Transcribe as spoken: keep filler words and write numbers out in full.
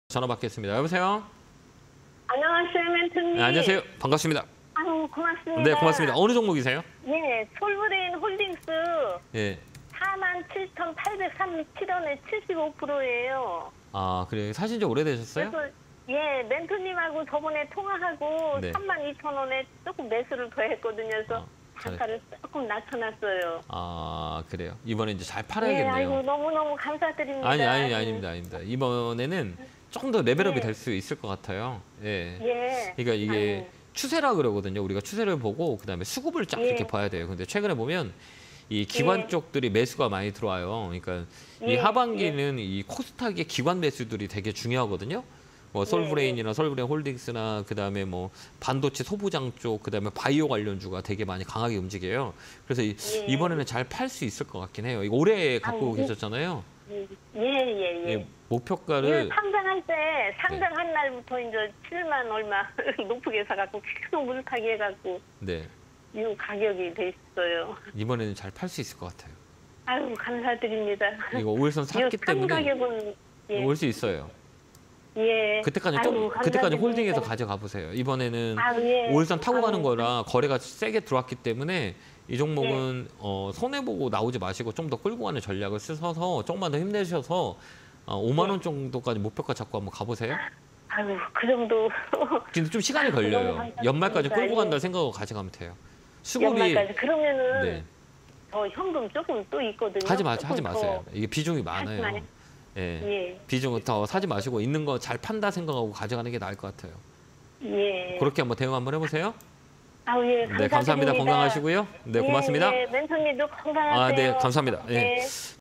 전화 받겠습니다. 여보세요? 안녕하세요, 멘토님. 네, 안녕하세요. 반갑습니다. 아유, 고맙습니다. 네, 고맙습니다. 어느 종목이세요? 예, 솔브레인 홀딩스 예. 사만 칠천팔백삼십칠 원에 칠십오 퍼센트예요. 아, 그래요. 사신 지 오래되셨어요? 그래서 예, 멘토님하고 저번에 통화하고 네. 삼만 이천 원에 조금 매수를 더 했거든요. 그래서 아, 잘- 단가를 조금 낮춰놨어요. 아, 그래요. 이번에 이제 잘 예, 팔아야겠네요. 아이고, 너무너무 감사드립니다. 아니, 아니, 아닙니다. 아닙니다. 이번에는 조금 더 레벨업이 네. 될 수 있을 것 같아요. 예. 예. 그러니까 이게 아유, 추세라 그러거든요. 우리가 추세를 보고 그다음에 수급을 쫙 예. 이렇게 봐야 돼요. 근데 최근에 보면 이 기관 예. 쪽들이 매수가 많이 들어와요. 그러니까 이 예, 하반기는 이 코스닥의 기관 매수들이 되게 중요하거든요. 뭐 솔브레인이나 솔브레인 홀딩스나 그다음에 뭐 반도체 소부장 쪽 그다음에 바이오 관련주가 되게 많이 강하게 움직여요. 그래서 이, 예. 이번에는 잘 팔 수 있을 것 같긴 해요. 이거 올해 갖고 아유, 계셨잖아요. 예, 예, 예. 이 이거 목표가를 상장할 때 상장한 날부터 이제 칠만 얼마 높게 사갖고 계속 물타기 해갖고 네, 이 가격이 돼 있어요. 이번에는 잘 팔 수 있을 것 같아요. 아유, 감사드립니다. 이거 오일선 샀기 이거 산 때문에 가격은 예, 올 수 있어요. 예. 그때까지 아유, 좀 그때까지 감사드립니다. 홀딩해서 가져가 보세요. 이번에는 아유, 예. 오일선 타고 가는 아유, 거라 거래가 세게 들어왔기 때문에 이 종목은 어, 손해 보고 나오지 마시고 좀 더 끌고 가는 전략을 쓰셔서 조금만 더 힘내셔서 어, 오만 원 정도까지 목표가 잡고 한번 가보세요. 아유, 그 정도. 근데 좀 시간이 너무 걸려요. 감사합니다. 연말까지 끌고 예. 간다 생각하고 가져가면 돼요. 수급이 연말까지 그러면은 네, 저 현금 조금 또 있거든요. 하지 마 조금 하지 더. 마세요. 이게 비중이 많아요. 마세요. 예. 예, 비중은 더 사지 마시고 있는 거 잘 판다 생각하고 가져가는 게 나을 것 같아요. 예. 그렇게 한번 대응 한번 해보세요. 아유, 예, 네, 감사합니다. 감사드립니다. 건강하시고요. 네, 고맙습니다. 예, 예, 멘토님도 건강하세요. 아, 네, 감사합니다. 예. 네.